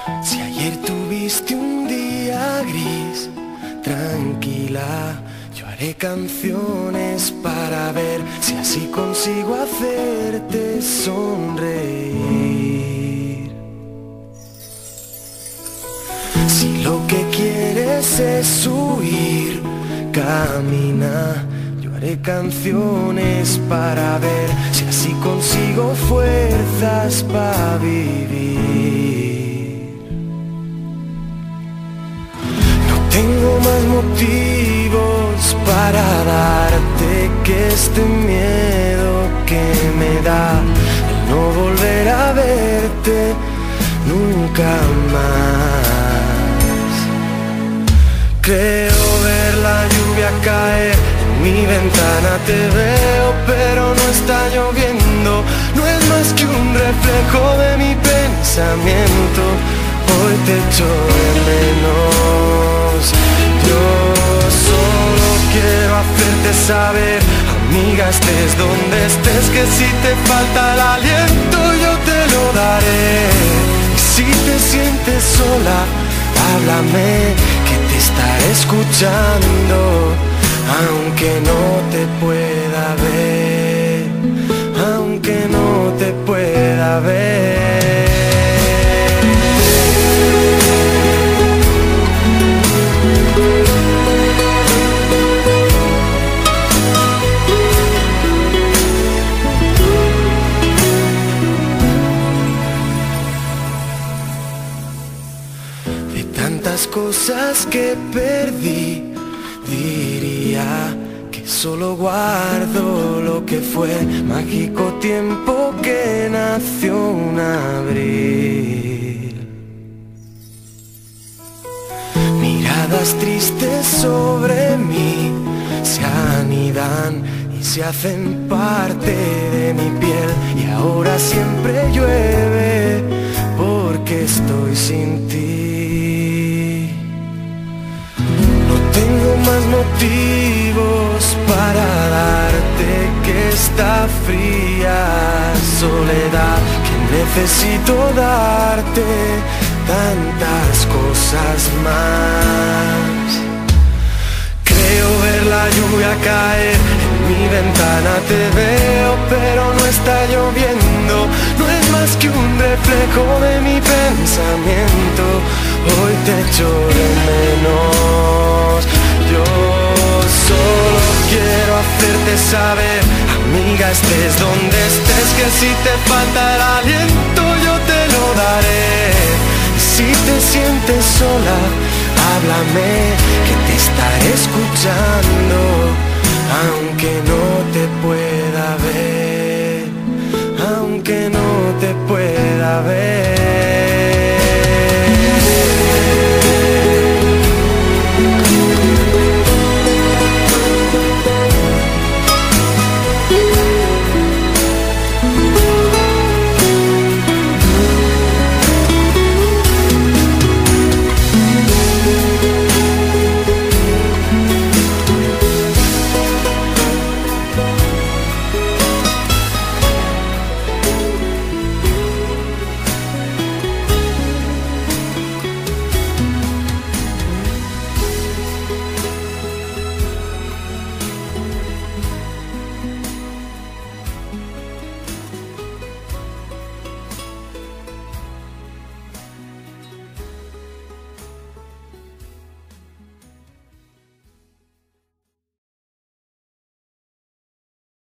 Si ayer tuviste un día gris, tranquila, yo haré canciones para ver si así consigo hacerte sonreír. Si lo que quieres es huir, camina, yo haré canciones para ver si así consigo fuerzas para vivir. Tengo más motivos para darte que este miedo que me da el no volver a verte nunca más. Creo ver la lluvia caer, en mi ventana te veo pero no está lloviendo. No es más que un reflejo de mi pensamiento, hoy te echo de menos. Yo solo quiero hacerte saber, amiga, estés donde estés, que si te falta el aliento yo te lo daré. Y si te sientes sola, háblame, que te estaré escuchando, aunque no te pueda ver, aunque no te pueda ver. Tantas cosas que perdí, diría que solo guardo lo que fue mágico tiempo que nació un abril. Miradas tristes sobre mí se anidan y se hacen parte de mi piel, y ahora siempre llueve porque estoy sin ti. Tengo más motivos para darte que esta fría soledad, que necesito darte tantas cosas más. Creo ver la lluvia caer, en mi ventana te veo pero no está lloviendo. No es más que un reflejo de mi pensamiento, hoy te echo de menos. Yo solo quiero hacerte saber, amiga, estés donde estés, que si te falta el aliento yo te lo daré. Y si te sientes sola, háblame, que te estaré escuchando, aunque no te pueda ver, aunque no te pueda ver.